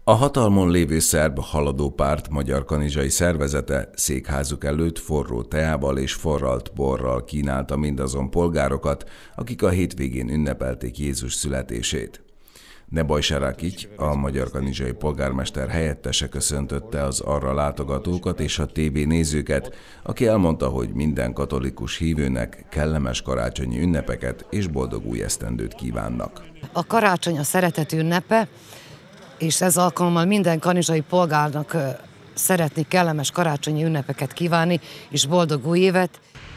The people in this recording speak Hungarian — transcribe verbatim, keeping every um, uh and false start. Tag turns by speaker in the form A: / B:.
A: A hatalmon lévő szerb haladó párt Magyar-Kanizsai szervezete székházuk előtt forró teával és forralt borral kínálta mindazon polgárokat, akik a hétvégén ünnepelték Jézus születését. Neboj Sarakics, a magyar-kanizsai polgármester helyettese köszöntötte az arra látogatókat és a tévé nézőket, aki elmondta, hogy minden katolikus hívőnek kellemes karácsonyi ünnepeket és boldog új esztendőt kívánnak.
B: A karácsony a szeretet ünnepe, és ez alkalommal minden kanizsai polgárnak szeretnék kellemes karácsonyi ünnepeket kívánni, és boldog új évet.